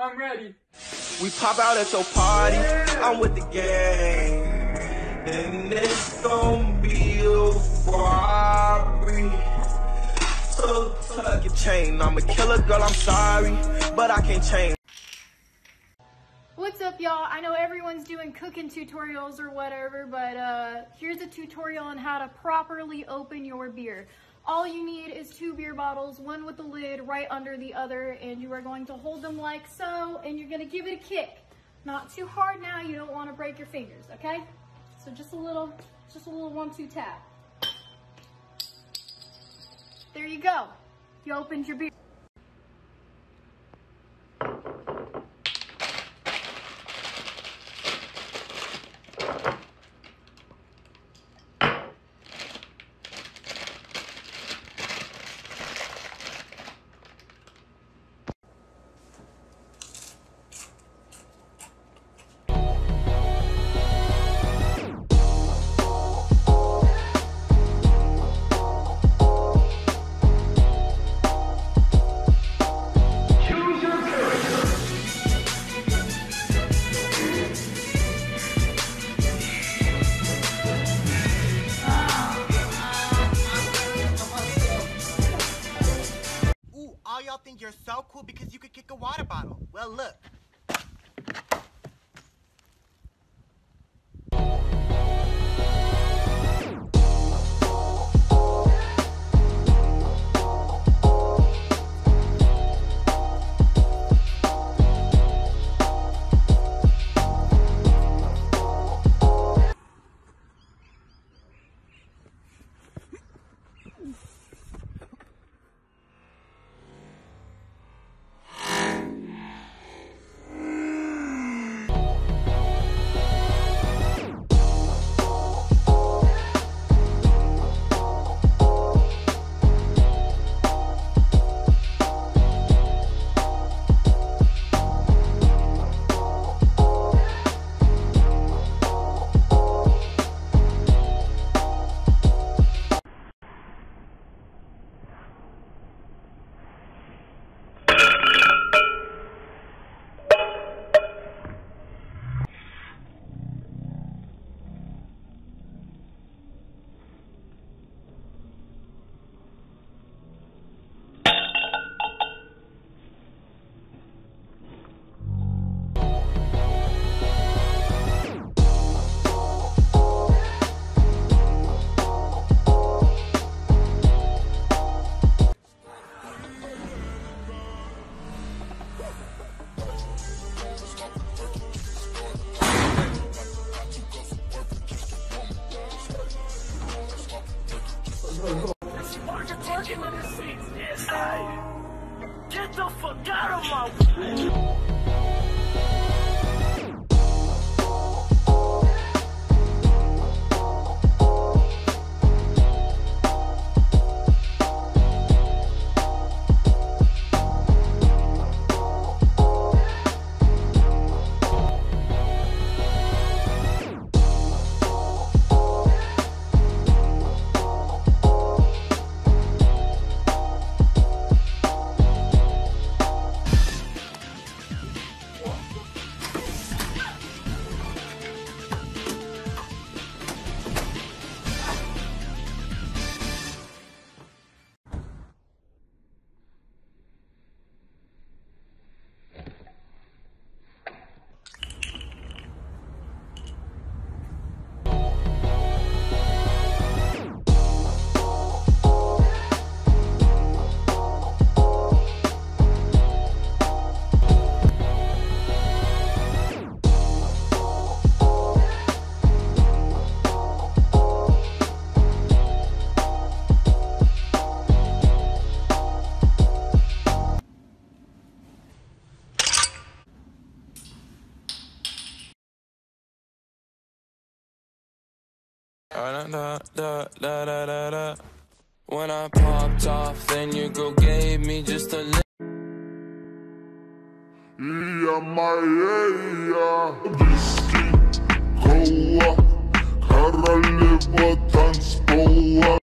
I'm ready. We pop out at your party, I'm with the gang, and it's gon' be a robbery. Tuck your chain, I'm a killer girl, I'm sorry, but I can't change. What's up, y'all? I know everyone's doing cooking tutorials or whatever, but here's a tutorial on how to properly open your beer. All you need is 2 beer bottles, one with the lid right under the other, and you are going to hold them like so, and you're gonna give it a kick. Not too hard now, you don't wanna break your fingers, okay? So just a little 1-2 tap. There you go. You opened your beer. All y'all think you're so cool because you could kick a water bottle. Well, look. Get the fuck out of my When I popped off, then your girl gave me just a little. Whisky, koła, koroliewo, tanzpoła.